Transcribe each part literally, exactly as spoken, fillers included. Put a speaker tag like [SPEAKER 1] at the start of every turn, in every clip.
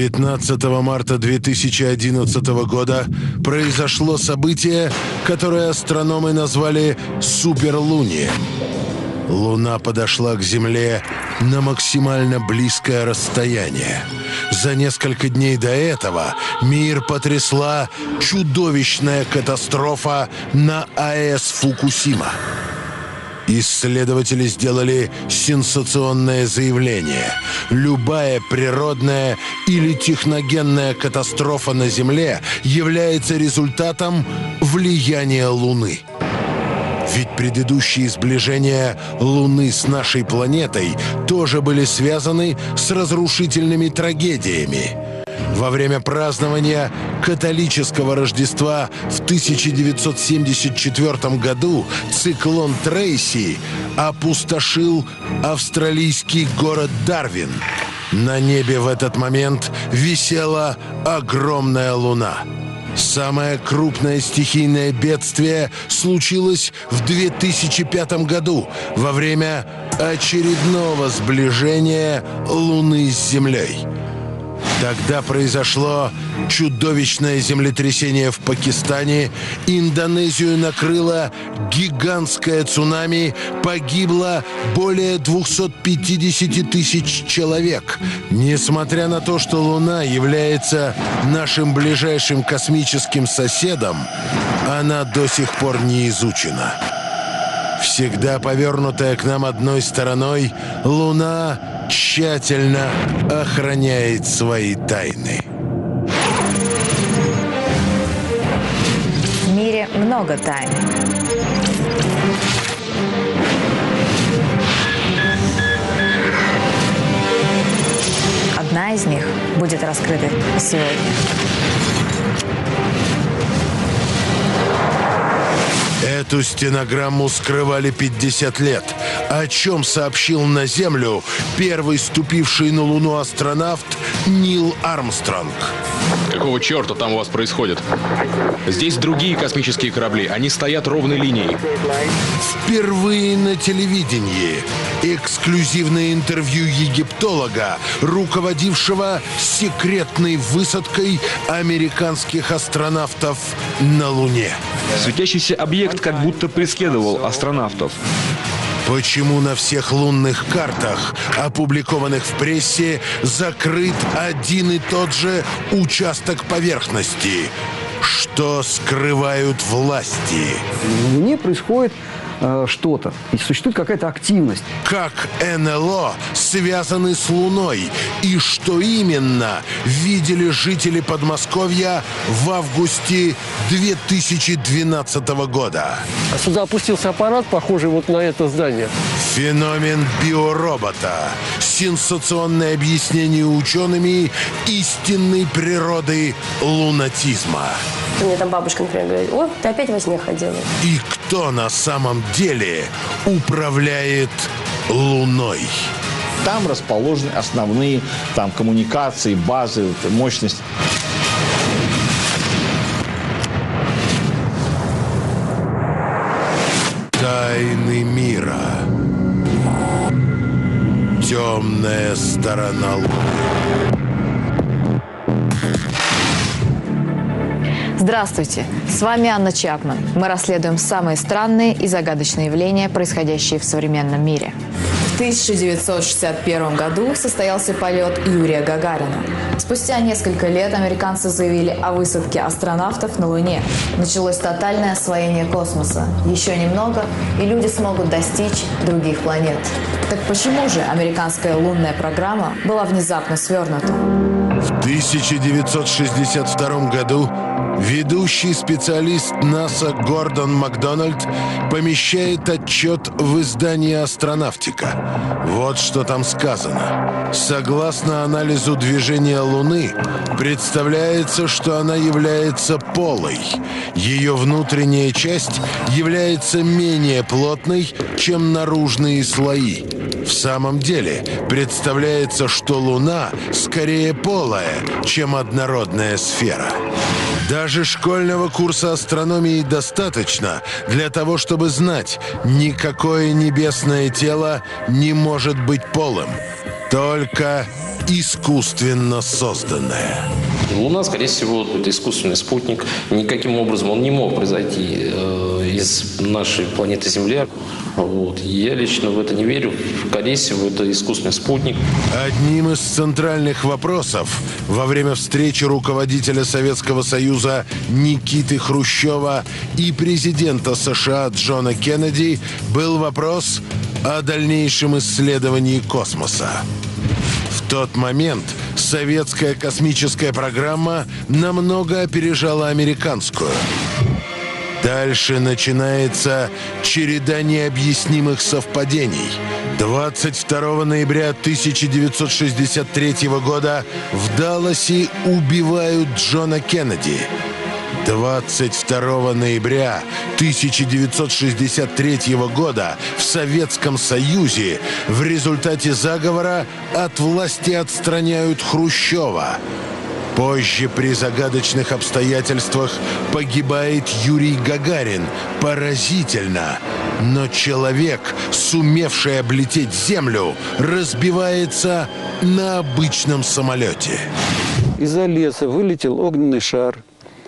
[SPEAKER 1] девятнадцатого марта две тысячи одиннадцатого года произошло событие, которое астрономы назвали суперлунием. Луна подошла к Земле на максимально близкое расстояние. За несколько дней до этого мир потрясла чудовищная катастрофа на АЭС Фукусима. Исследователи сделали сенсационное заявление. Любая природная или техногенная катастрофа на Земле является результатом влияния Луны. Ведь предыдущие сближения Луны с нашей планетой тоже были связаны с разрушительными трагедиями. Во время празднования католического Рождества в тысяча девятьсот семьдесят четвёртом году циклон Трейси опустошил австралийский город Дарвин. На небе в этот момент висела огромная луна. Самое крупное стихийное бедствие случилось в две тысячи пятом году во время очередного сближения Луны с Землей. Тогда произошло чудовищное землетрясение в Пакистане, Индонезию накрыло гигантское цунами, погибло более двухсот пятидесяти тысяч человек. Несмотря на то, что Луна является нашим ближайшим космическим соседом, она до сих пор не изучена. Всегда повернутая к нам одной стороной, Луна тщательно охраняет свои тайны.
[SPEAKER 2] В мире много тайн. Одна из них будет раскрыта сегодня.
[SPEAKER 1] Эту стенограмму скрывали пятьдесят лет. О чем сообщил на Землю первый ступивший на Луну астронавт Нил Армстронг.
[SPEAKER 3] Какого черта там у вас происходит? Здесь другие космические корабли. Они стоят ровной линией.
[SPEAKER 1] Впервые на телевидении эксклюзивное интервью египтолога, руководившего секретной высадкой американских астронавтов на Луне.
[SPEAKER 4] Светящийся объект как будто преследовал астронавтов.
[SPEAKER 1] Почему на всех лунных картах, опубликованных в прессе, закрыт один и тот же участок поверхности? Что скрывают власти?
[SPEAKER 5] На Луне происходит э, что-то, и существует какая-то активность.
[SPEAKER 1] Как эн эл о связаны с Луной? И что именно видели жители Подмосковья в августе две тысячи двенадцатого года?
[SPEAKER 6] А сюда опустился аппарат, похожий вот на это здание.
[SPEAKER 1] Феномен биоробота. Сенсационное объяснение учеными истинной природы лунатизма.
[SPEAKER 7] Мне там бабушка, например, говорит: о, ты опять во сне ходила.
[SPEAKER 1] И кто на самом деле управляет Луной?
[SPEAKER 8] Там расположены основные там, коммуникации, базы, мощность.
[SPEAKER 1] Тайны мира. Темная сторона Луны.
[SPEAKER 2] Здравствуйте, с вами Анна Чапман. Мы расследуем самые странные и загадочные явления, происходящие в современном мире. В тысяча девятьсот шестьдесят первом году состоялся полет Юрия Гагарина. Спустя несколько лет американцы заявили о высадке астронавтов на Луне. Началось тотальное освоение космоса. Еще немного, и люди смогут достичь других планет. Так почему же американская лунная программа была внезапно свернута?
[SPEAKER 1] В тысяча девятьсот шестьдесят втором году ведущий специалист НАСА Гордон Макдональд помещает отчет в издание «Астронавтика». Вот что там сказано. Согласно анализу движения Луны, представляется, что она является полой. Ее внутренняя часть является менее плотной, чем наружные слои. В самом деле, представляется, что Луна скорее полая, чем однородная сфера. Даже школьного курса астрономии достаточно для того, чтобы знать, никакое небесное тело не может быть полым. только искусственно созданное.
[SPEAKER 9] Луна, скорее всего, это искусственный спутник. Никаким образом он не мог произойти э, из нашей планеты Земля. Вот. Я лично в это не верю. Скорее всего, это искусственный спутник.
[SPEAKER 1] Одним из центральных вопросов во время встречи руководителя Советского Союза Никиты Хрущева и президента США Джона Кеннеди был вопрос о дальнейшем исследовании космоса. В тот момент советская космическая программа намного опережала американскую. Дальше начинается череда необъяснимых совпадений. двадцать второго ноября тысяча девятьсот шестьдесят третьего года в Далласе убивают Джона Кеннеди. двадцать второго ноября тысяча девятьсот шестьдесят третьего года в Советском Союзе в результате заговора от власти отстраняют Хрущева. Позже при загадочных обстоятельствах погибает Юрий Гагарин. Поразительно. Но человек, сумевший облететь Землю, разбивается на обычном самолете.
[SPEAKER 10] Из-за леса вылетел огненный шар.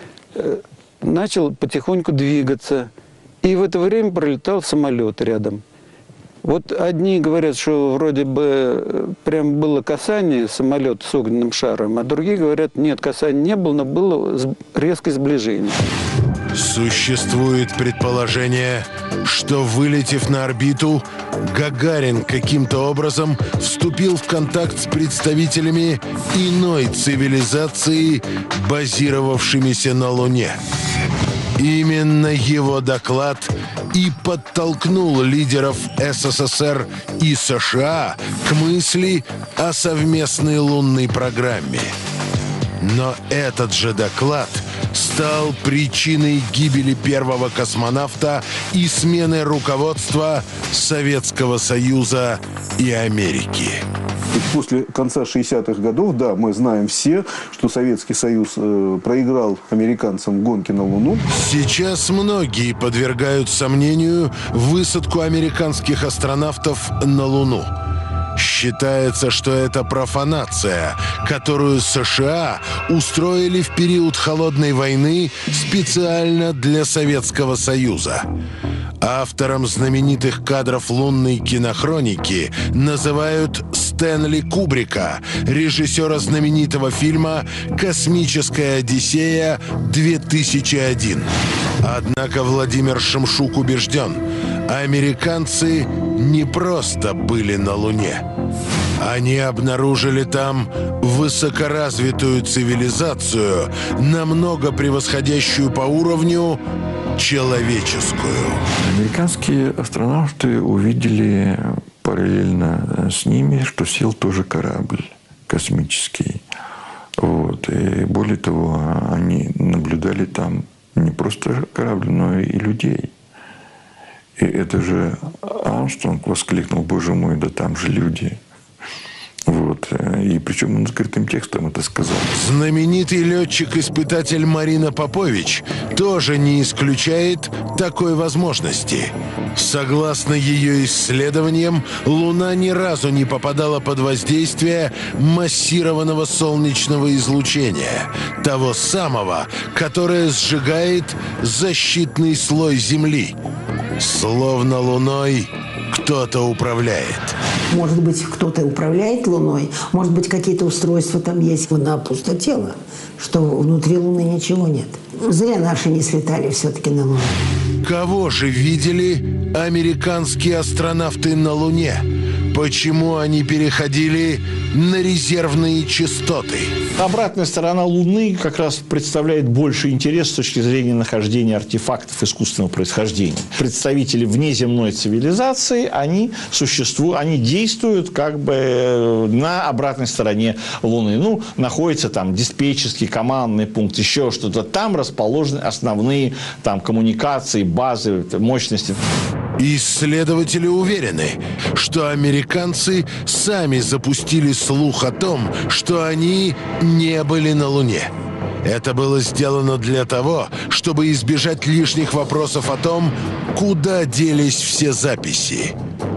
[SPEAKER 10] Начал потихоньку двигаться. И в это время пролетал самолет рядом. Вот одни говорят, что вроде бы прям было касание самолета с огненным шаром, а другие говорят, нет, касания не было, но было резкое сближение.
[SPEAKER 1] Существует предположение, что, вылетев на орбиту, Гагарин каким-то образом вступил в контакт с представителями иной цивилизации, базировавшимися на Луне. Именно его доклад и подтолкнул лидеров СССР и США к мысли о совместной лунной программе. Но этот же доклад стал причиной гибели первого космонавта и смены руководства Советского Союза и Америки.
[SPEAKER 11] После конца шестидесятых годов, да, мы знаем все, что Советский Союз э, проиграл американцам гонки на Луну.
[SPEAKER 1] Сейчас многие подвергают сомнению высадку американских астронавтов на Луну. Считается, что это профанация, которую США устроили в период Холодной войны специально для Советского Союза. Автором знаменитых кадров лунной кинохроники называют Стэнли Кубрика, режиссера знаменитого фильма «Космическая Одиссея-две тысячи один». Однако Владимир Шемшук убежден, американцы не просто были на Луне. Они обнаружили там высокоразвитую цивилизацию, намного превосходящую по уровню человеческую.
[SPEAKER 12] Американские астронавты увидели параллельно с ними, что сел тоже корабль космический. Вот. И более того, они наблюдали там не просто корабль, но и людей. И это же Армстронг воскликнул: «Боже мой, да там же люди». Вот. И причем он закрытым текстом это сказал.
[SPEAKER 1] Знаменитый летчик-испытатель Марина Попович тоже не исключает такой возможности. Согласно ее исследованиям, Луна ни разу не попадала под воздействие массированного солнечного излучения, того самого, которое сжигает защитный слой Земли. Словно Луной кто-то управляет.
[SPEAKER 13] Может быть, кто-то управляет Луной, может быть, какие-то устройства там есть. Луна опустотела, что внутри Луны ничего нет. Зря наши не слетали все-таки на Луну.
[SPEAKER 1] Кого же видели американские астронавты на Луне? Почему они переходили на резервные частоты?
[SPEAKER 8] Обратная сторона Луны как раз представляет больше интерес с точки зрения нахождения артефактов искусственного происхождения. Представители внеземной цивилизации, они существуют, они действуют как бы на обратной стороне Луны. Ну, находится там диспетчерский, командный пункт, еще что-то. Там расположены основные там коммуникации, базы, мощности.
[SPEAKER 1] Исследователи уверены, что американцы сами запустили слух о том, что они не были на Луне. Это было сделано для того, чтобы избежать лишних вопросов о том, куда делись все записи.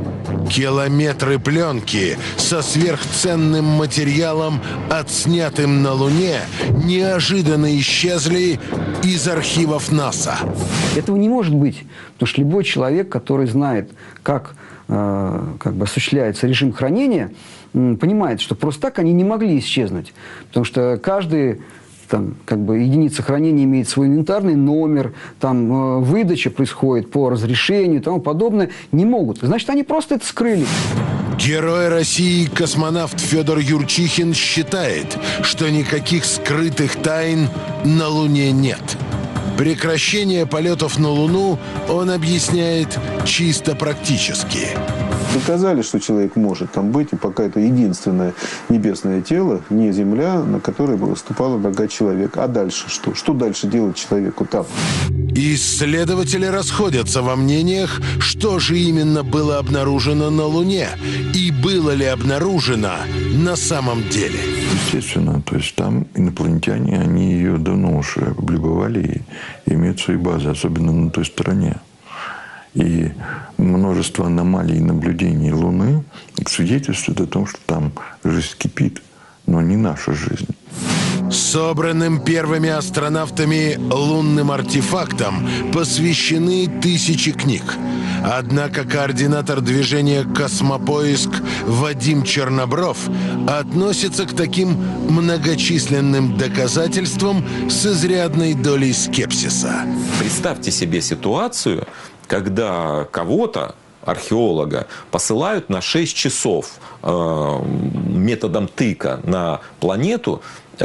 [SPEAKER 1] Километры пленки со сверхценным материалом, отснятым на Луне, неожиданно исчезли из архивов НАСА.
[SPEAKER 5] Этого не может быть, потому что любой человек, который знает, как, э, как бы осуществляется режим хранения, э, понимает, что просто так они не могли исчезнуть. Потому что каждый... Там, как бы, единица хранения имеет свой инвентарный номер, там э, выдача происходит по разрешению и тому подобное, не могут. Значит, они просто это скрыли.
[SPEAKER 1] Герой России космонавт Федор Юрчихин считает, что никаких скрытых тайн на Луне нет. Прекращение полетов на Луну он объясняет чисто практически.
[SPEAKER 11] Доказали, что человек может там быть, и пока это единственное небесное тело, не Земля, на которой бы выступала нога человека. А дальше что? Что дальше делать человеку там?
[SPEAKER 1] Исследователи расходятся во мнениях, что же именно было обнаружено на Луне и было ли обнаружено на самом деле.
[SPEAKER 12] Естественно, то есть там инопланетяне, они ее давно уже опубликовали и имеют свои базы, особенно на той стороне. И множество аномалий и наблюдений Луны свидетельствует о том, что там жизнь кипит, но не наша жизнь.
[SPEAKER 1] Собранным первыми астронавтами лунным артефактам посвящены тысячи книг. Однако координатор движения «Космопоиск» Вадим Чернобров относится к таким многочисленным доказательствам с изрядной долей скепсиса.
[SPEAKER 14] Представьте себе ситуацию, когда кого-то, археолога, посылают на шесть часов э, методом тыка на планету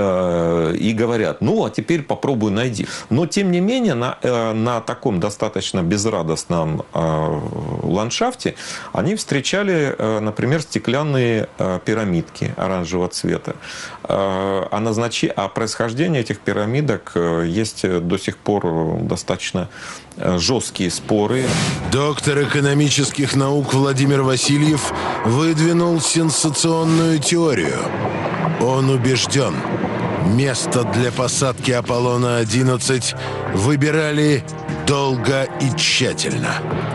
[SPEAKER 14] э, и говорят, ну, а теперь попробуй найди. Но, тем не менее, на, э, на таком достаточно безрадостном э, ландшафте они встречали, э, например, стеклянные э, пирамидки оранжевого цвета. Э, о, назначи... о происхождении этих пирамидок э, есть до сих пор достаточно жесткие споры.
[SPEAKER 1] Доктор экономических наук Владимир Васильев выдвинул сенсационную теорию. Он убежден, место для посадки Аполлона одиннадцать выбирали долго и тщательно.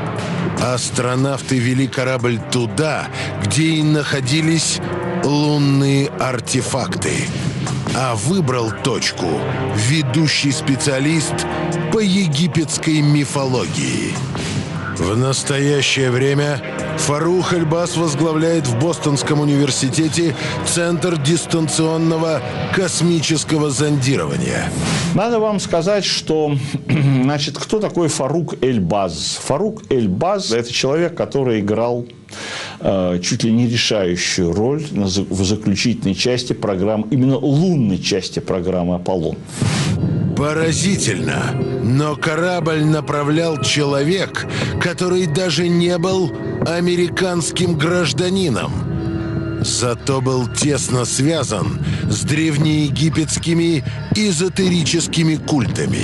[SPEAKER 1] Астронавты вели корабль туда, где и находились лунные артефакты. А выбрал точку ведущий специалист по египетской мифологии. В настоящее время Фарух Эльбас возглавляет в Бостонском университете Центр дистанционного космического зондирования.
[SPEAKER 8] Надо вам сказать, что, значит, кто такой Фарух Эльбас? Фарух Эльбас – это человек, который играл э, чуть ли не решающую роль в заключительной части программы, именно лунной части программы «Аполлон».
[SPEAKER 1] Поразительно, но корабль направлял человек, который даже не был американским гражданином. Зато был тесно связан с древнеегипетскими эзотерическими культами.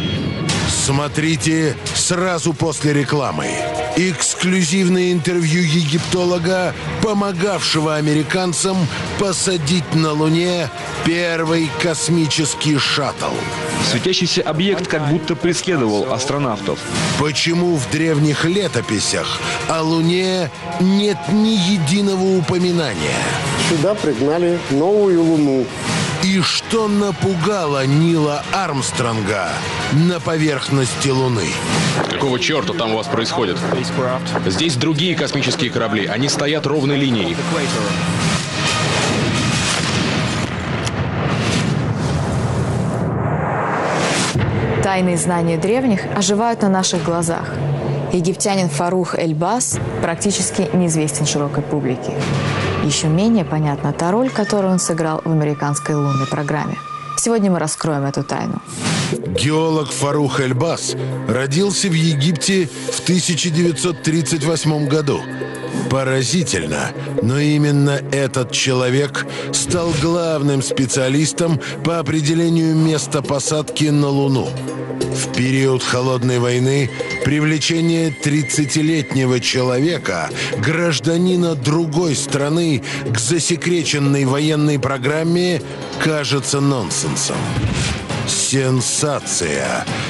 [SPEAKER 1] Смотрите сразу после рекламы. Эксклюзивное интервью египтолога, помогавшего американцам посадить на Луне первый космический шаттл.
[SPEAKER 4] Светящийся объект как будто преследовал астронавтов.
[SPEAKER 1] Почему в древних летописях о Луне нет ни единого упоминания?
[SPEAKER 6] Сюда пригнали новую Луну.
[SPEAKER 1] И что напугало Нила Армстронга на поверхности Луны?
[SPEAKER 3] Какого черта там у вас происходит? Здесь другие космические корабли. Они стоят ровной линией.
[SPEAKER 2] Тайные знания древних оживают на наших глазах. Египтянин Фарух Эльбас практически неизвестен широкой публике. Еще менее понятна та роль, которую он сыграл в американской лунной программе. Сегодня мы раскроем эту тайну.
[SPEAKER 1] Геолог Фарух Эльбас родился в Египте в тысяча девятьсот тридцать восьмом году. Поразительно, но именно этот человек стал главным специалистом по определению места посадки на Луну. В период Холодной войны привлечение тридцатилетнего человека, гражданина другой страны, к засекреченной военной программе кажется нонсенсом. Сенсация.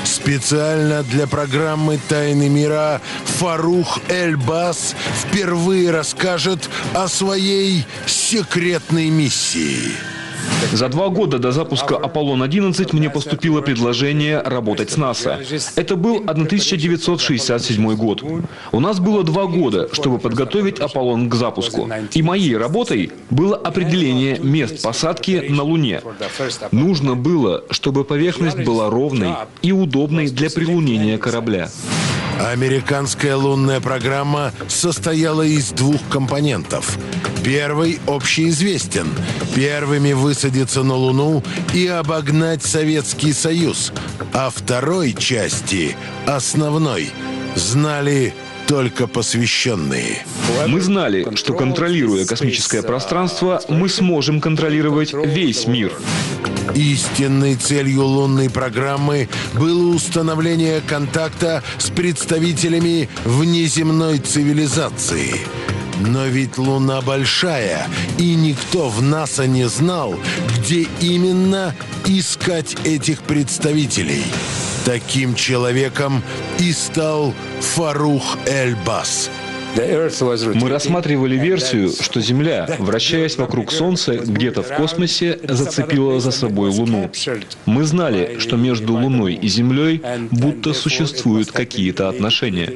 [SPEAKER 1] Специально для программы «Тайны мира» Фарух Эль-Баз впервые расскажет о своей секретной миссии.
[SPEAKER 4] За два года до запуска Аполлон одиннадцать мне поступило предложение работать с НАСА. Это был тысяча девятьсот шестьдесят седьмой год. У нас было два года, чтобы подготовить Аполлон к запуску. И моей работой было определение мест посадки на Луне. Нужно было, чтобы поверхность была ровной и удобной для прилунения корабля.
[SPEAKER 1] Американская лунная программа состояла из двух компонентов. Первый общеизвестен. Первыми высадиться на Луну и обогнать Советский Союз. А второй части, основной, знали только посвященные.
[SPEAKER 4] Мы знали, что, контролируя космическое пространство, мы сможем контролировать весь мир.
[SPEAKER 1] Истинной целью лунной программы было установление контакта с представителями внеземной цивилизации. Но ведь Луна большая, и никто в НАСА не знал, где именно искать этих представителей. Таким человеком и стал Фарух Эль-Баз.
[SPEAKER 4] Мы рассматривали версию, что Земля, вращаясь вокруг Солнца, где-то в космосе, зацепила за собой Луну. Мы знали, что между Луной и Землей будто существуют какие-то отношения.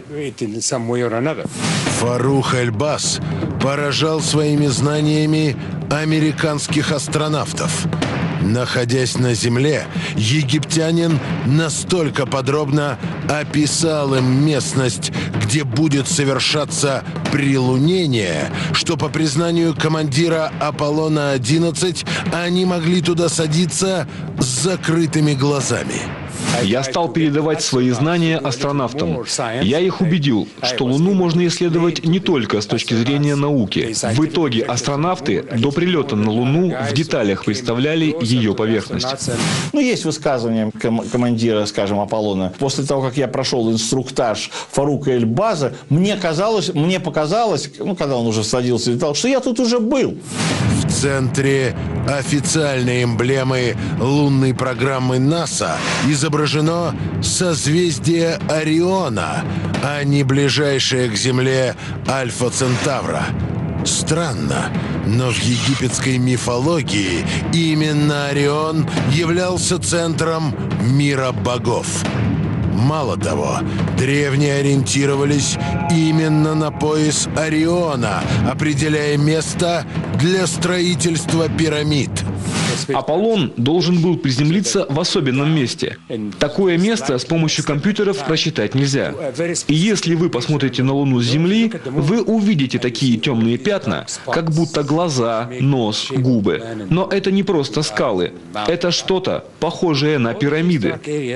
[SPEAKER 1] Фарух Эль-Баз поражал своими знаниями американских астронавтов. Находясь на Земле, египтянин настолько подробно описал им местность, где будет совершаться прилунение, что, по признанию командира Аполлона одиннадцать, они могли туда садиться с закрытыми глазами.
[SPEAKER 4] Я стал передавать свои знания астронавтам. Я их убедил, что Луну можно исследовать не только с точки зрения науки. В итоге астронавты до прилета на Луну в деталях представляли ее поверхность.
[SPEAKER 8] Ну, есть высказывание ком- командира, скажем, Аполлона. После того, как я прошел инструктаж Фарука Эль-База, мне казалось, мне показалось, ну, когда он уже садился и летал, что я тут уже был.
[SPEAKER 1] В центре официальной эмблемы лунной программы НАСА изображено созвездие Ориона, а не ближайшее к Земле Альфа Центавра. Странно, но в египетской мифологии именно Орион являлся центром мира богов. Мало того, древние ориентировались именно на пояс Ориона, определяя место для строительства пирамид.
[SPEAKER 4] Аполлон должен был приземлиться в особенном месте. Такое место с помощью компьютеров рассчитать нельзя. И если вы посмотрите на Луну с Земли, вы увидите такие темные пятна, как будто глаза, нос, губы. Но это не просто скалы. Это что-то похожее на пирамиды.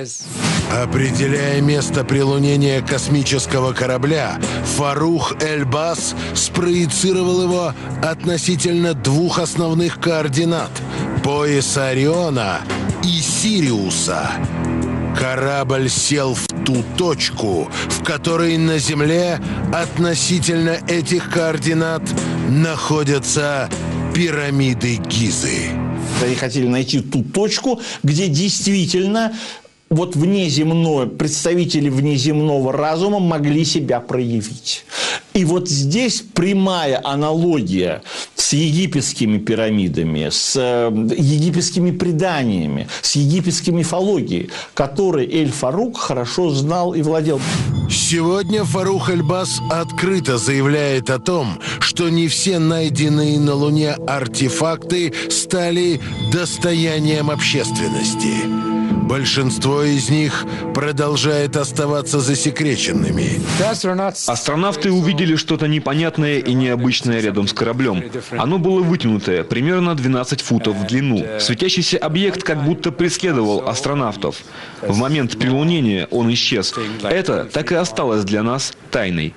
[SPEAKER 1] Определяя место прилунения космического корабля, Фарух Эль-Баз спроецировал его относительно двух основных координат – пояса Ориона и Сириуса. Корабль сел в ту точку, в которой на Земле относительно этих координат находятся пирамиды Гизы.
[SPEAKER 8] Они хотели найти ту точку, где действительно вот внеземное, представители внеземного разума могли себя проявить. И вот здесь прямая аналогия с египетскими пирамидами, с египетскими преданиями, с египетской мифологией, которой Эль-Фарук хорошо знал и владел.
[SPEAKER 1] Сегодня Фарух Эль-Баз открыто заявляет о том, что не все найденные на Луне артефакты стали достоянием общественности. Большинство из них продолжает оставаться засекреченными.
[SPEAKER 4] Астронавты увидели что-то непонятное и необычное рядом с кораблем. Оно было вытянутое, примерно двенадцать футов в длину. Светящийся объект как будто преследовал астронавтов. В момент прилунения он исчез. Это так и осталось для нас тайной.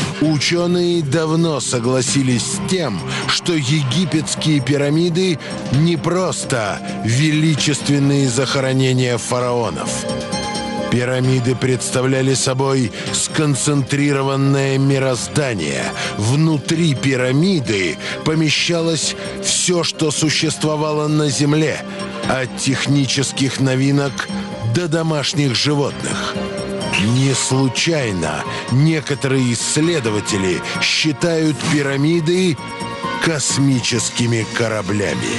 [SPEAKER 1] Ученые давно согласились с тем, что египетские пирамиды не просто величественные захоронения фараонов. Пирамиды представляли собой сконцентрированное мироздание. Внутри пирамиды помещалось все, что существовало на Земле, от технических новинок до домашних животных. Не случайно некоторые исследователи считают пирамиды космическими кораблями.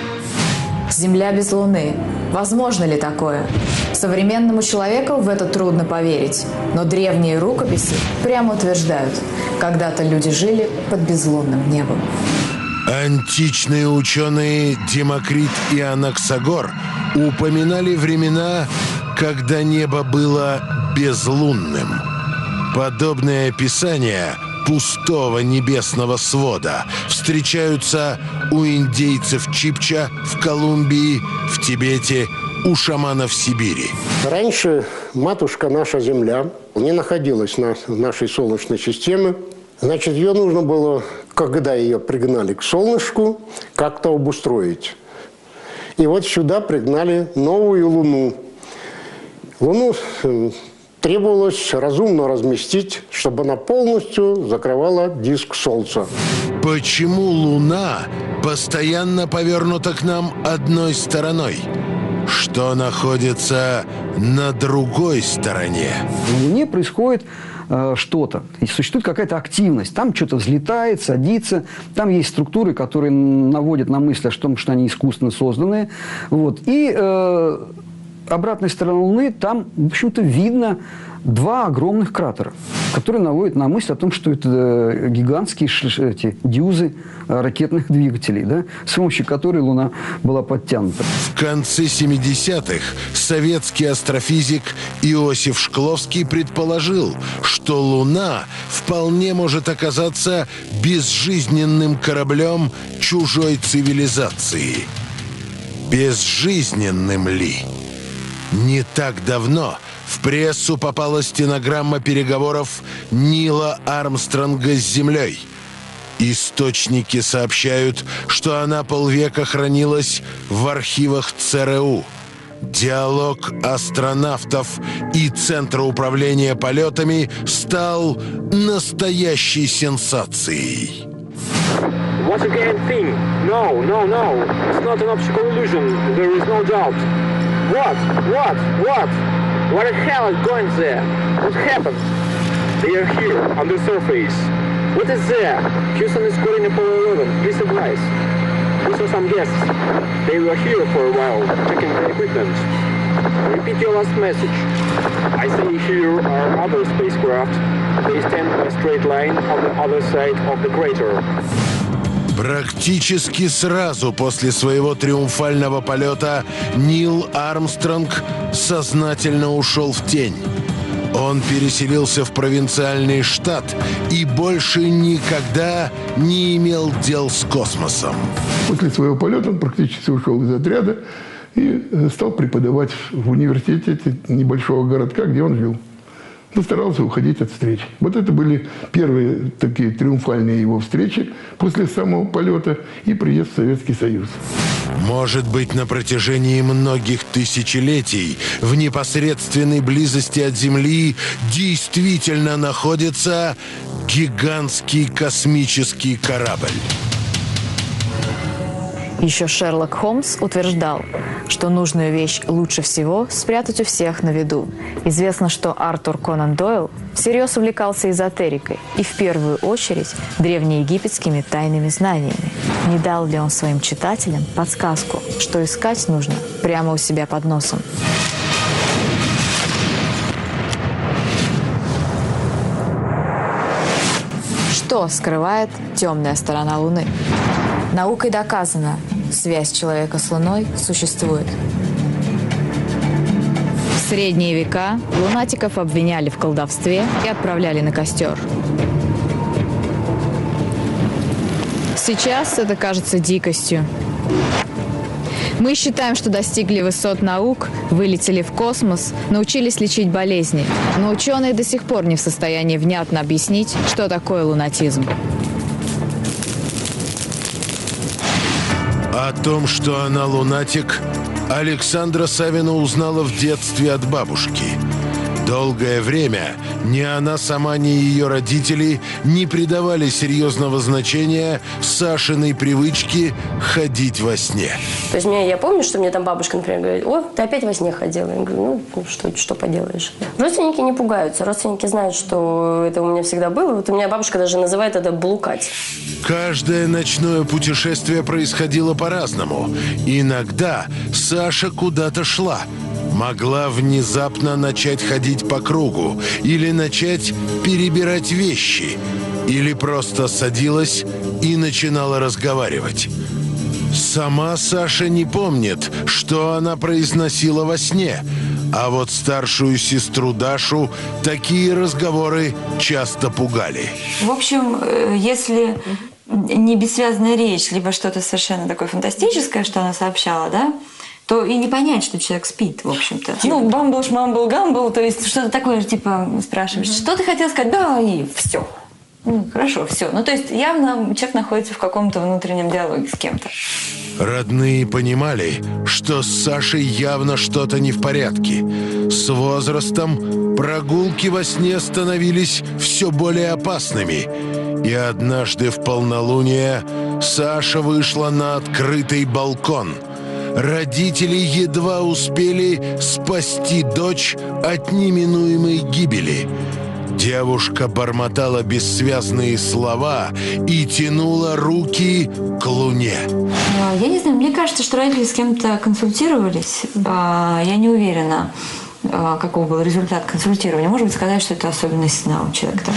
[SPEAKER 2] Земля без Луны. Возможно ли такое? Современному человеку в это трудно поверить. Но древние рукописи прямо утверждают, когда-то люди жили под безлунным небом.
[SPEAKER 1] Античные ученые Демокрит и Анаксагор упоминали времена, когда небо было безлунным. Подобные описания пустого небесного свода встречаются у индейцев Чибча в Колумбии, в Тибете, у шаманов Сибири.
[SPEAKER 6] Раньше матушка наша Земля не находилась на нашей Солнечной системе. Значит, ее нужно было, когда ее пригнали к солнышку, как-то обустроить. И вот сюда пригнали новую Луну. Луну требовалось разумно разместить, чтобы она полностью закрывала диск Солнца.
[SPEAKER 1] Почему Луна постоянно повернута к нам одной стороной? Что находится на другой стороне?
[SPEAKER 5] На Луне происходит э, что-то. Существует какая-то активность. Там что-то взлетает, садится. Там есть структуры, которые наводят на мысль о том, что они искусственно созданные. Вот. И э, обратная сторона Луны, там, в общем-то, видно два огромных кратера, которые наводят на мысль о том, что это гигантские эти, дюзы ракетных двигателей, да, с помощью которой Луна была подтянута.
[SPEAKER 1] В конце семидесятых советский астрофизик Иосиф Шкловский предположил, что Луна вполне может оказаться безжизненным кораблем чужой цивилизации. Безжизненным ли? Не так давно в прессу попала стенограмма переговоров Нила Армстронга с Землей. Источники сообщают, что она полвека хранилась в архивах ЦРУ. Диалог астронавтов и Центра управления полетами стал настоящей сенсацией.
[SPEAKER 15] Once again, think. No, no, no. It's not an optical illusion. There is no doubt. What? What? What? What the hell is going there? What happened? They are here, on the surface. What is there? Houston is calling Apollo eleven. Please advise. We saw some guests. They were here for a while, checking the equipment. Repeat your last message. I see here are other spacecraft. They stand in a straight line on the other side of the crater.
[SPEAKER 1] Практически сразу после своего триумфального полета Нил Армстронг сознательно ушел в тень. Он переселился в провинциальный штат и больше никогда не имел дел с космосом.
[SPEAKER 16] После своего полета он практически ушел из отряда и стал преподавать в университете небольшого городка, где он жил. Но старался уходить от встреч. Вот это были первые такие триумфальные его встречи после самого полета и приезд в Советский Союз.
[SPEAKER 1] Может быть, на протяжении многих тысячелетий в непосредственной близости от Земли действительно находится гигантский космический корабль.
[SPEAKER 2] Еще Шерлок Холмс утверждал, что нужную вещь лучше всего спрятать у всех на виду. Известно, что Артур Конан Дойл всерьез увлекался эзотерикой и в первую очередь древнеегипетскими тайными знаниями. Не дал ли он своим читателям подсказку, что искать нужно прямо у себя под носом? Что скрывает темная сторона Луны? Наукой доказано, связь человека с Луной существует. В средние века лунатиков обвиняли в колдовстве и отправляли на костер. Сейчас это кажется дикостью. Мы считаем, что достигли высот наук, вылетели в космос, научились лечить болезни. Но ученые до сих пор не в состоянии внятно объяснить, что такое лунатизм.
[SPEAKER 1] О том, что она лунатик, Александра Савина узнала в детстве от бабушки. Долгое время ни она сама, ни ее родители не придавали серьезного значения Сашиной привычке ходить во сне.
[SPEAKER 7] То есть меня, я помню, что мне там бабушка, например, говорит: о, ты опять во сне ходила. Я говорю: ну, что, что поделаешь. Родственники не пугаются. Родственники знают, что это у меня всегда было. Вот у меня бабушка даже называет это блукать.
[SPEAKER 1] Каждое ночное путешествие происходило по-разному. Иногда Саша куда-то шла. Могла внезапно начать ходить по кругу, или начать перебирать вещи, или просто садилась и начинала разговаривать. Сама Саша не помнит, что она произносила во сне, а вот старшую сестру Дашу такие разговоры часто пугали.
[SPEAKER 17] В общем, если не бессвязная речь, либо что-то совершенно такое фантастическое, что она сообщала, да, то и не понять, что человек спит, в общем-то. Ну, бамбл, шмамбл, гамбл, то есть что-то такое, типа, спрашиваешь, что ты хотел сказать? Да, и все. Ну, хорошо, все. Ну, то есть явно человек находится в каком-то внутреннем диалоге с кем-то.
[SPEAKER 1] Родные понимали, что с Сашей явно что-то не в порядке. С возрастом прогулки во сне становились все более опасными. И однажды в полнолуние Саша вышла на открытый балкон. Родители едва успели спасти дочь от неминуемой гибели. Девушка бормотала бессвязные слова и тянула руки к луне.
[SPEAKER 17] Я не знаю, мне кажется, что родители с кем-то консультировались. Я не уверена, каков был результат консультирования. Может быть, сказать, что это особенность сна у человека.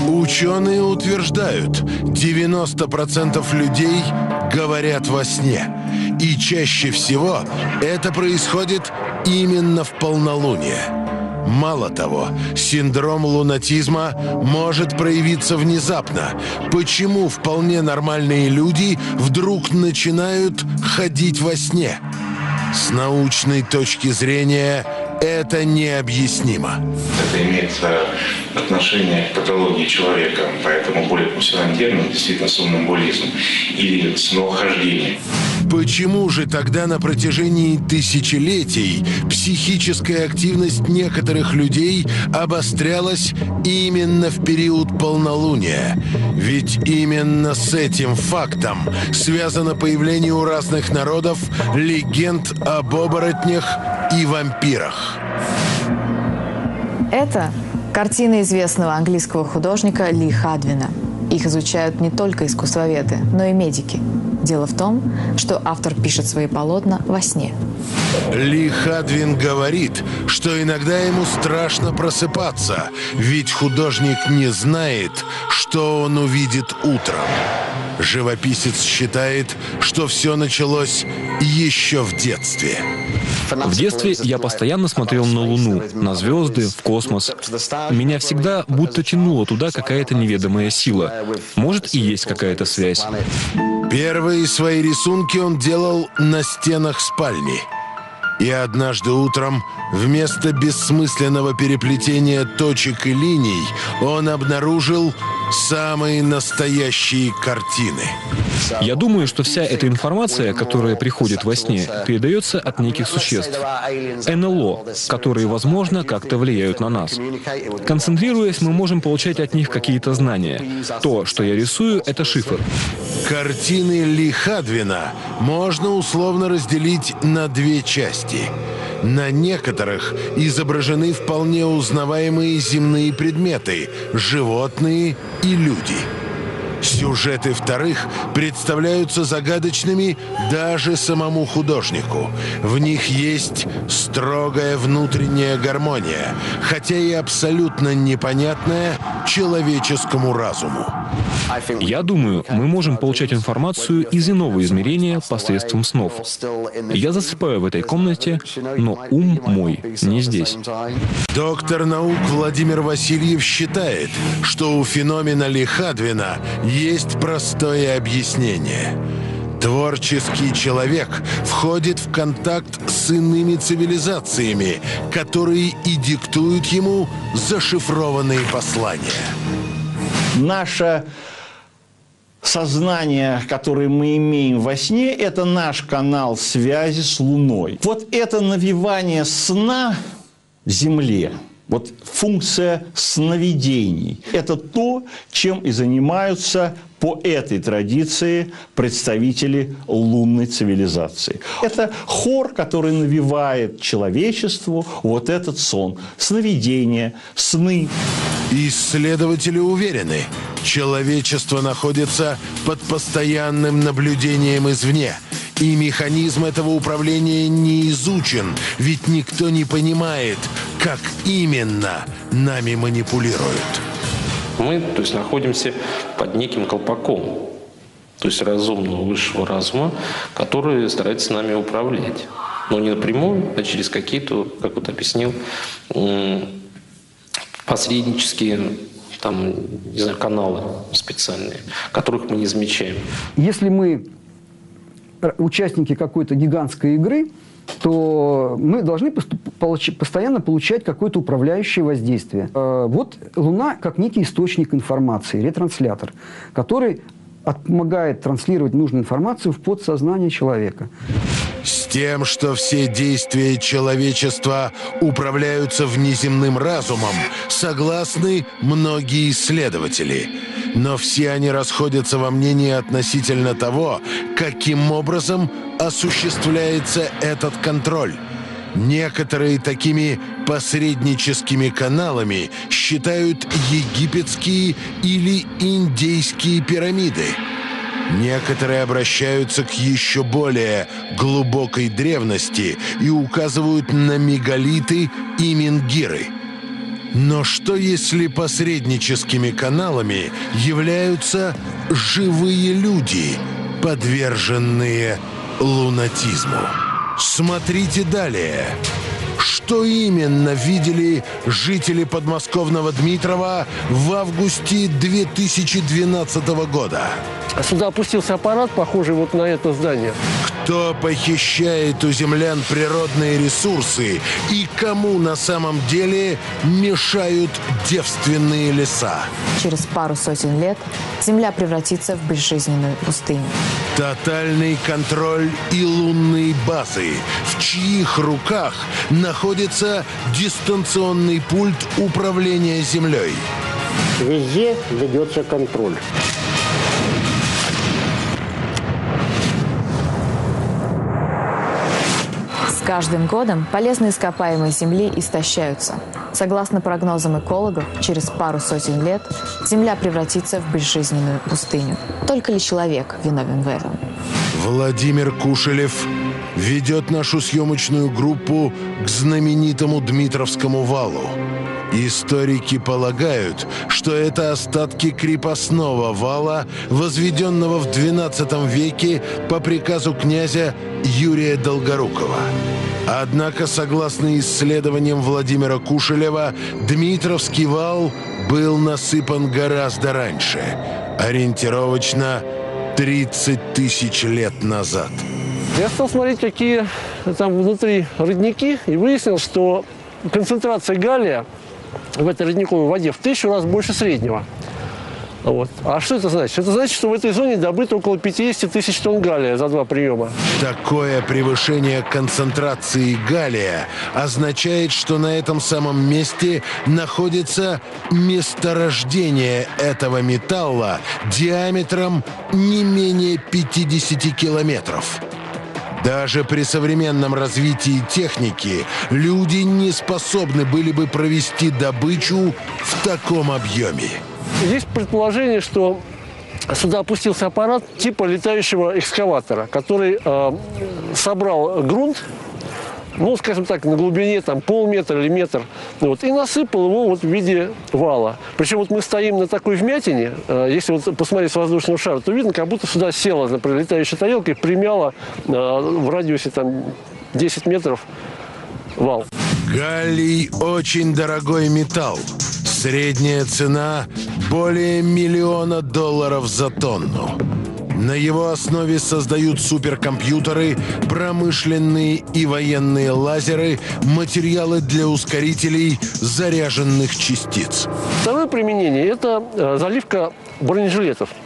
[SPEAKER 1] Ученые утверждают, девяносто процентов людей говорят во сне. И чаще всего это происходит именно в полнолуние. Мало того, синдром лунатизма может проявиться внезапно. Почему вполне нормальные люди вдруг начинают ходить во сне? С научной точки зрения это необъяснимо.
[SPEAKER 18] Это имеет отношение к патологии человека, поэтому более профессиональный термин действительно сомнамбулизм или сновохождение.
[SPEAKER 1] Почему же тогда на протяжении тысячелетий психическая активность некоторых людей обострялась именно в период полнолуния? Ведь именно с этим фактом связано появление у разных народов легенд об оборотнях и вампирах.
[SPEAKER 2] Это картина известного английского художника Ли Хадвина. Их изучают не только искусствоведы, но и медики. Дело в том, что автор пишет свои полотна во сне.
[SPEAKER 1] Ли Хадвин говорит, что иногда ему страшно просыпаться, ведь художник не знает, что он увидит утром. Живописец считает, что все началось еще в детстве.
[SPEAKER 4] В детстве я постоянно смотрел на Луну, на звезды, в космос. Меня всегда будто тянула туда какая-то неведомая сила. Может, и есть какая-то связь.
[SPEAKER 1] Первые свои рисунки он делал на стенах спальни. И однажды утром вместо бессмысленного переплетения точек и линий он обнаружил самые настоящие картины.
[SPEAKER 4] Я думаю, что вся эта информация, которая приходит во сне, передается от неких существ. эн эл о, которые, возможно, как-то влияют на нас. Концентрируясь, мы можем получать от них какие-то знания. То, что я рисую, это шифр.
[SPEAKER 1] Картины Ли Хадвина можно условно разделить на две части. На некоторых изображены вполне узнаваемые земные предметы, животные и люди. Сюжеты вторых представляются загадочными даже самому художнику. В них есть строгая внутренняя гармония, хотя и абсолютно непонятная человеческому разуму.
[SPEAKER 4] Я думаю, мы можем получать информацию из иного измерения посредством снов. Я засыпаю в этой комнате, но ум мой не здесь.
[SPEAKER 1] Доктор наук Владимир Васильев считает, что у феномена Ли Хадвина есть простое объяснение. Творческий человек входит в контакт с иными цивилизациями, которые и диктуют ему зашифрованные послания.
[SPEAKER 8] Наше сознание, которое мы имеем во сне, это наш канал связи с Луной. Вот это навевание сна Земле Вот функция сновидений – это то, чем и занимаются по этой традиции представители лунной цивилизации. Это хор, который навевает человечеству вот этот сон, сновидения, сны.
[SPEAKER 1] Исследователи уверены, человечество находится под постоянным наблюдением извне. И механизм этого управления не изучен, ведь никто не понимает, как именно нами манипулируют.
[SPEAKER 9] Мы, то есть, находимся под неким колпаком, то есть разумного высшего разума, который старается нами управлять. Но не напрямую, а через какие-то, как вот объяснил, посреднические там, не знаю, каналы специальные, которых мы не замечаем.
[SPEAKER 5] Если мы участники какой-то гигантской игры, то мы должны постоянно получать какое-то управляющее воздействие. Вот Луна как некий источник информации, ретранслятор, который помогает транслировать нужную информацию в подсознание человека.
[SPEAKER 1] С тем, что все действия человечества управляются внеземным разумом, согласны многие исследователи. Но все они расходятся во мнении относительно того, каким образом осуществляется этот контроль. Некоторые такими посредническими каналами считают египетские или индейские пирамиды. Некоторые обращаются к еще более глубокой древности и указывают на мегалиты и менгиры. Но что если посредническими каналами являются живые люди, подверженные лунатизму? Смотрите далее. Что именно видели жители подмосковного Дмитрова в августе две тысячи двенадцатого года?
[SPEAKER 19] Сюда опустился аппарат, похожий вот на это здание.
[SPEAKER 1] Кто похищает у землян природные ресурсы и кому на самом деле мешают девственные леса?
[SPEAKER 2] Через пару сотен лет Земля превратится в безжизненную пустыню.
[SPEAKER 1] Тотальный контроль и лунные базы, в чьих руках находится дистанционный пульт управления Землей.
[SPEAKER 6] Везде ведется контроль.
[SPEAKER 2] С каждым годом полезные ископаемые Земли истощаются. Согласно прогнозам экологов, через пару сотен лет Земля превратится в безжизненную пустыню. Только ли человек виновен в этом?
[SPEAKER 1] Владимир Кушелев ведет нашу съемочную группу к знаменитому Дмитровскому валу. Историки полагают, что это остатки крепостного вала, возведенного в двенадцатом веке по приказу князя Юрия Долгорукова. Однако, согласно исследованиям Владимира Кушелева, Дмитровский вал был насыпан гораздо раньше, ориентировочно тридцать тысяч лет назад.
[SPEAKER 19] Я стал смотреть, какие там внутри родники, и выяснил, что концентрация галлия в этой родниковой воде в тысячу раз больше среднего. Вот. А что это значит? Это значит, что в этой зоне добыто около пятьдесят тысяч тонн галлия за два приема.
[SPEAKER 1] Такое превышение концентрации галлия означает, что на этом самом месте находится месторождение этого металла диаметром не менее пятидесяти километров. Даже при современном развитии техники люди не способны были бы провести добычу в таком объеме.
[SPEAKER 19] Есть предположение, что сюда опустился аппарат типа летающего экскаватора, который э, собрал грунт, ну, скажем так, на глубине там, полметра или метр, вот, и насыпал его вот в виде вала. Причем вот мы стоим на такой вмятине, э, если вот посмотреть с воздушного шара, то видно, как будто сюда села, например, летающая тарелка и примяла э, в радиусе там, десять метров вал.
[SPEAKER 1] Галлий – очень дорогой металл. Средняя цена – более миллиона долларов за тонну. На его основе создают суперкомпьютеры, промышленные и военные лазеры, материалы для ускорителей заряженных частиц.
[SPEAKER 19] Второе применение – это заливка бронежилетов.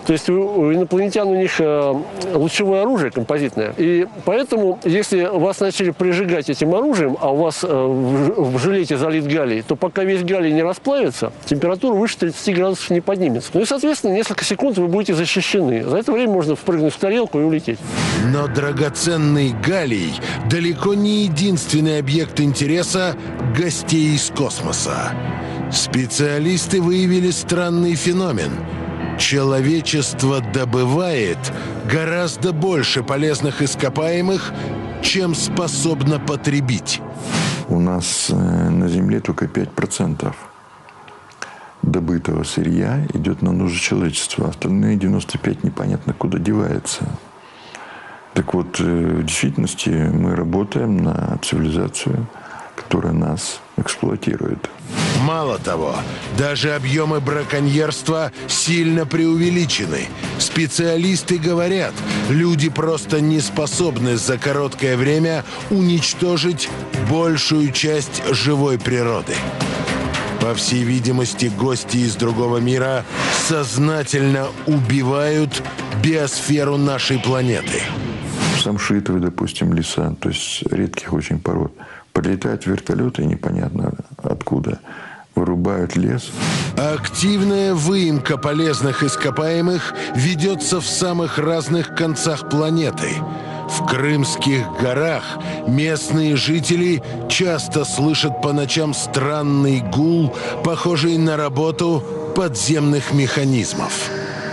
[SPEAKER 19] То есть у, у инопланетян у них э, лучевое оружие композитное. И поэтому, если вас начали прижигать этим оружием, а у вас э, в, в жилете залит галлий, то пока весь галлий не расплавится, температура выше тридцати градусов не поднимется. Ну и, соответственно, несколько секунд вы будете защищены. За это время можно впрыгнуть в тарелку и улететь.
[SPEAKER 1] Но драгоценный галлий далеко не единственный объект интереса гостей из космоса. Специалисты выявили странный феномен. Человечество добывает гораздо больше полезных ископаемых, чем способно потребить.
[SPEAKER 12] У нас на Земле только пять процентов добытого сырья идет на нужды человечества. Остальные девяносто пять процентов непонятно куда девается. Так вот, в действительности мы работаем на цивилизацию, которая нас эксплуатирует.
[SPEAKER 1] Мало того, даже объемы браконьерства сильно преувеличены. Специалисты говорят, люди просто не способны за короткое время уничтожить большую часть живой природы. По всей видимости, гости из другого мира сознательно убивают биосферу нашей планеты.
[SPEAKER 12] Самшитовые, допустим, леса, то есть редких очень пород. Подлетают вертолеты, непонятно откуда, вырубают лес.
[SPEAKER 1] Активная выемка полезных ископаемых ведется в самых разных концах планеты. В Крымских горах местные жители часто слышат по ночам странный гул, похожий на работу подземных механизмов.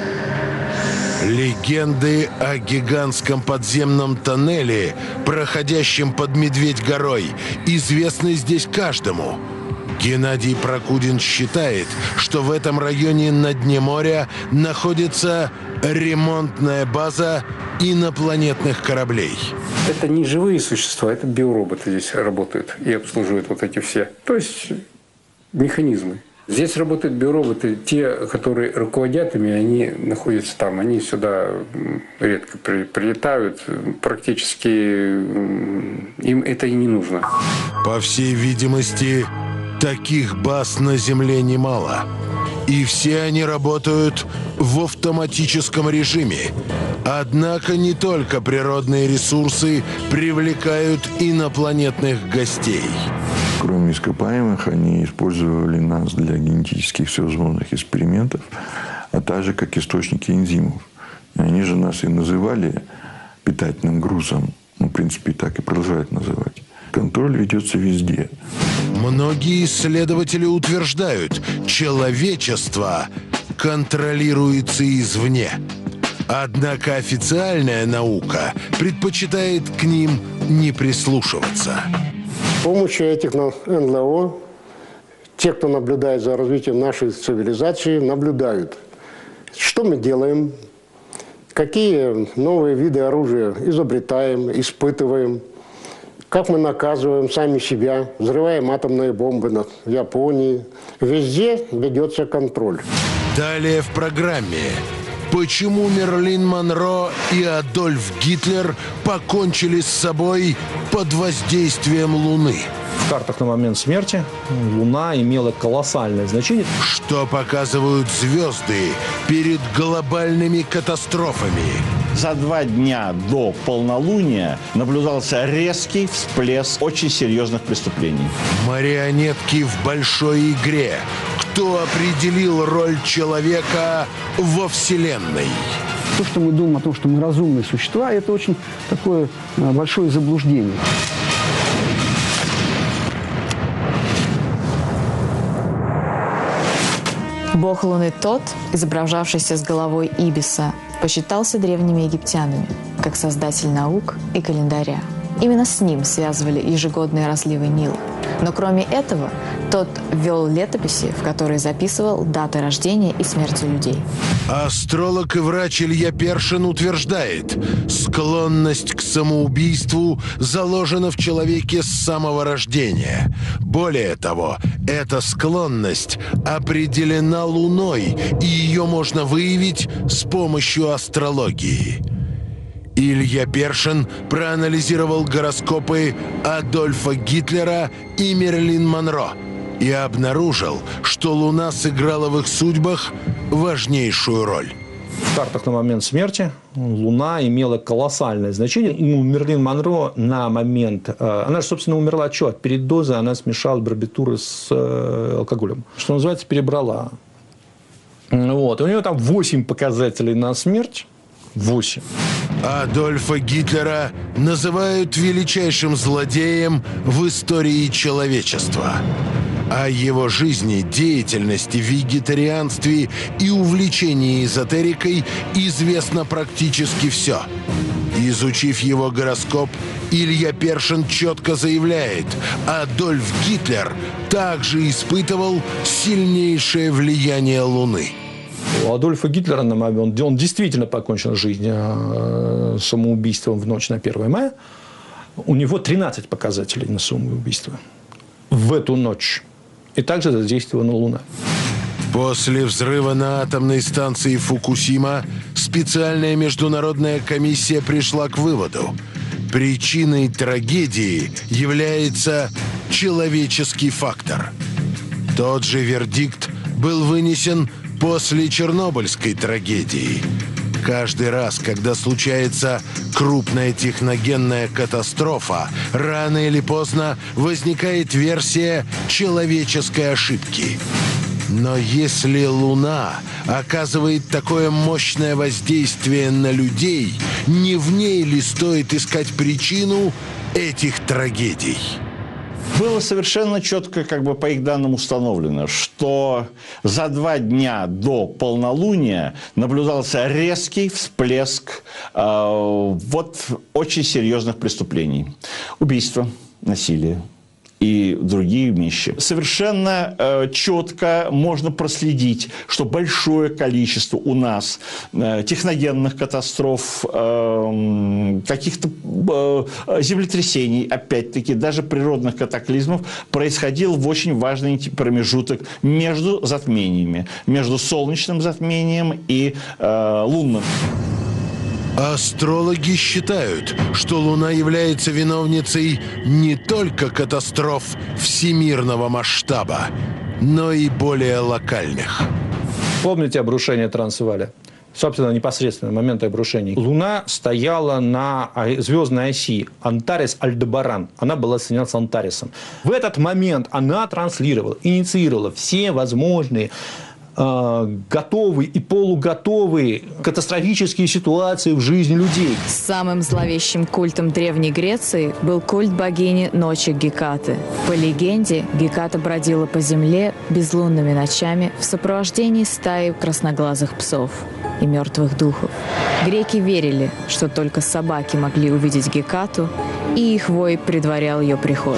[SPEAKER 1] Легенды о гигантском подземном тоннеле, проходящем под Медведь-горой, известны здесь каждому. Геннадий Прокудин считает, что в этом районе на дне моря находится ремонтная база инопланетных кораблей.
[SPEAKER 20] Это не живые существа, это биороботы здесь работают и обслуживают вот эти все. То есть механизмы. Здесь работают биороботы, те, которые руководят ими, они находятся там, они сюда редко при, прилетают, практически им это и не нужно.
[SPEAKER 1] По всей видимости, таких баз на Земле немало. И все они работают в автоматическом режиме. Однако не только природные ресурсы привлекают инопланетных гостей.
[SPEAKER 12] Кроме ископаемых, они использовали нас для генетических всевозможных экспериментов, а также как источники энзимов. И они же нас и называли питательным грузом. Ну, в принципе, так и продолжают называть. Контроль ведется везде.
[SPEAKER 1] Многие исследователи утверждают, человечество контролируется извне. Однако официальная наука предпочитает к ним не прислушиваться.
[SPEAKER 6] С помощью этих эн эл о те, кто наблюдает за развитием нашей цивилизации, наблюдают, что мы делаем, какие новые виды оружия изобретаем, испытываем, как мы наказываем сами себя, взрываем атомные бомбы на Японии. Везде ведется контроль.
[SPEAKER 1] Далее в программе. Почему Мерлин Монро и Адольф Гитлер покончили с собой под воздействием Луны?
[SPEAKER 21] В картах на момент смерти Луна имела колоссальное значение.
[SPEAKER 1] Что показывают звезды перед глобальными катастрофами?
[SPEAKER 8] За два дня до полнолуния наблюдался резкий всплеск очень серьезных преступлений.
[SPEAKER 1] Марионетки в большой игре. Кто определил роль человека во Вселенной?
[SPEAKER 5] То, что мы думаем о том, что мы разумные существа, это очень такое большое заблуждение.
[SPEAKER 2] Бог Луны Тот, изображавшийся с головой ибиса, посчитался древними египтянами как создатель наук и календаря. Именно с ним связывали ежегодные разливы Нила. Но кроме этого, Тот вел летописи, в которые записывал даты рождения и смерти людей.
[SPEAKER 1] Астролог и врач Илья Першин утверждает, склонность к самоубийству заложена в человеке с самого рождения. Более того, эта склонность определена Луной, и ее можно выявить с помощью астрологии. Илья Першин проанализировал гороскопы Адольфа Гитлера и Мерлин Монро и обнаружил, что Луна сыграла в их судьбах важнейшую роль.
[SPEAKER 21] В картах на момент смерти Луна имела колоссальное значение. У Мерлин Монро на момент... Она же, собственно, умерла от чего? От передоза. Она смешала барбитуры с алкоголем. Что называется, перебрала. Вот. И у нее там восемь показателей на смерть. восемь.
[SPEAKER 1] Адольфа Гитлера называют величайшим злодеем в истории человечества. О его жизни, деятельности, вегетарианстве и увлечении эзотерикой известно практически все. Изучив его гороскоп, Илья Першин четко заявляет: Адольф Гитлер также испытывал сильнейшее влияние Луны.
[SPEAKER 21] У Адольфа Гитлера, на момент, он действительно покончил жизнь самоубийством в ночь на первое мая. У него тринадцать показателей на самоубийство в эту ночь. И также задействована Луна.
[SPEAKER 1] После взрыва на атомной станции Фукусима специальная международная комиссия пришла к выводу: причиной трагедии является человеческий фактор. Тот же вердикт был вынесен после Чернобыльской трагедии. Каждый раз, когда случается крупная техногенная катастрофа, рано или поздно возникает версия человеческой ошибки. Но если Луна оказывает такое мощное воздействие на людей, не в ней ли стоит искать причину этих трагедий?
[SPEAKER 8] Было совершенно четко, как бы по их данным установлено, что за два дня до полнолуния наблюдался резкий всплеск э, вот очень серьезных преступлений. Убийства, насилие и другие вещи. Совершенно э, четко можно проследить, что большое количество у нас э, техногенных катастроф, э, каких-то э, землетрясений, опять-таки, даже природных катаклизмов происходил в очень важный промежуток между затмениями, между солнечным затмением и э, лунным.
[SPEAKER 1] Астрологи считают, что Луна является виновницей не только катастроф всемирного масштаба, но и более локальных.
[SPEAKER 21] Помните обрушение Трансвааля? Собственно, непосредственно момент обрушения. Луна стояла на звездной оси Антарес-Альдебаран. Она была соединена с Антаресом. В этот момент она транслировала, инициировала все возможные готовые и полуготовые катастрофические ситуации в жизни людей.
[SPEAKER 2] Самым зловещим культом Древней Греции был культ богини ночи Гекаты. По легенде, Геката бродила по земле безлунными ночами в сопровождении стаи красноглазых псов и мертвых духов. Греки верили, что только собаки могли увидеть Гекату, и их вой предварял ее приход.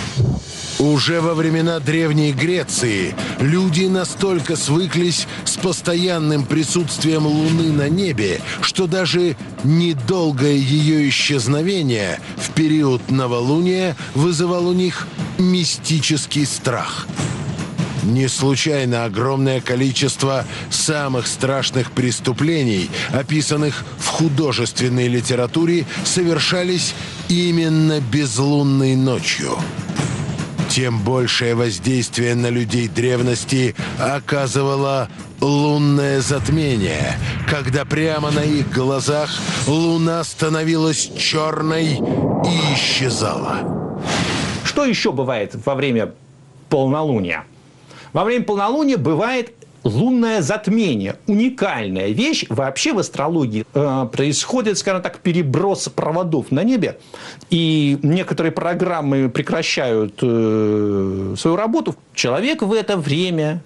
[SPEAKER 1] Уже во времена Древней Греции люди настолько свыклись с постоянным присутствием Луны на небе, что даже недолгое ее исчезновение в период новолуния вызывал у них мистический страх. Не случайно огромное количество самых страшных преступлений, описанных в художественной литературе, совершались именно безлунной ночью. Тем большее воздействие на людей древности оказывало лунное затмение, когда прямо на их глазах Луна становилась черной и исчезала.
[SPEAKER 21] Что еще бывает во время полнолуния? Во время полнолуния бывает лунное затмение. Уникальная вещь. Вообще в астрологии э, происходит, скажем так, переброс проводов на небе. И некоторые программы прекращают э, свою работу. Человек в это время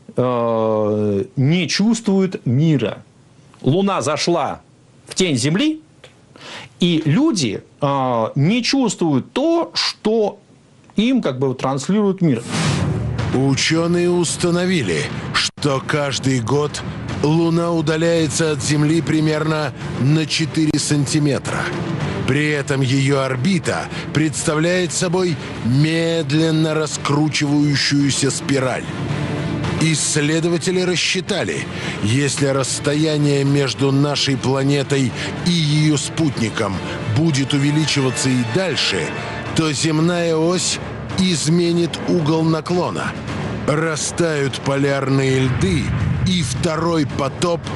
[SPEAKER 21] э, не чувствует мира. Луна зашла в тень Земли, и люди э, не чувствуют то, что им как бы транслирует мир.
[SPEAKER 1] Ученые установили, что каждый год Луна удаляется от Земли примерно на четыре сантиметра. При этом ее орбита представляет собой медленно раскручивающуюся спираль. Исследователи рассчитали, если расстояние между нашей планетой и ее спутником будет увеличиваться и дальше, то земная ось изменит угол наклона. Растают полярные льды, и второй потоп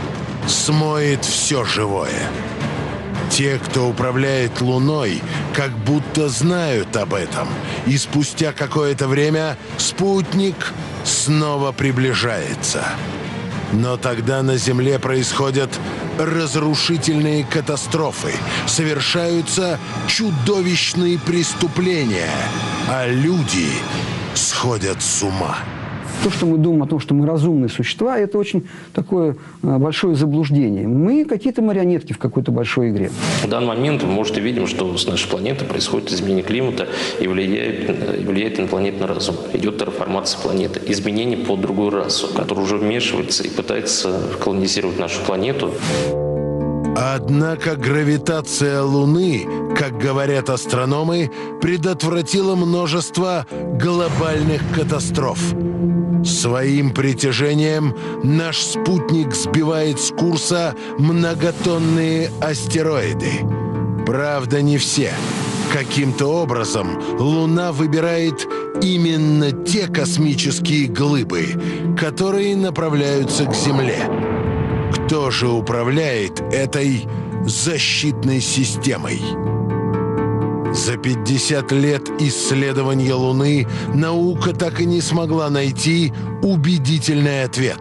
[SPEAKER 1] смоет все живое. Те, кто управляет Луной, как будто знают об этом, и спустя какое-то время спутник снова приближается. Но тогда на Земле происходят разрушительные катастрофы, совершаются чудовищные преступления, а люди сходят с ума.
[SPEAKER 5] То, что мы думаем о том, что мы разумные существа, это очень такое большое заблуждение. Мы какие-то марионетки в какой-то большой игре.
[SPEAKER 9] В данный момент мы, может, и видим, что с нашей планеты происходит изменение климата и влияет, влияет инопланетный разум. Идет терраформация планеты. Изменение под другую расу, которая уже вмешивается и пытается колонизировать нашу планету.
[SPEAKER 1] Однако гравитация Луны, как говорят астрономы, предотвратила множество глобальных катастроф. Своим притяжением наш спутник сбивает с курса многотонные астероиды. Правда, не все. Каким-то образом Луна выбирает именно те космические глыбы, которые направляются к Земле. Кто же управляет этой защитной системой? За пятьдесят лет исследования Луны наука так и не смогла найти убедительный ответ.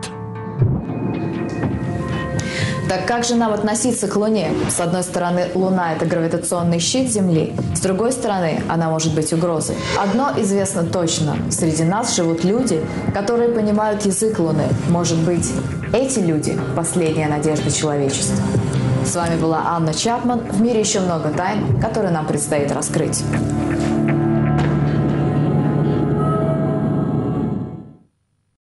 [SPEAKER 2] Так как же нам относиться к Луне? С одной стороны, Луна – это гравитационный щит Земли, с другой стороны, она может быть угрозой. Одно известно точно – среди нас живут люди, которые понимают язык Луны. Может быть, эти люди – последняя надежда человечества. С вами была Анна Чапман. В мире еще много тайн, которые нам предстоит раскрыть.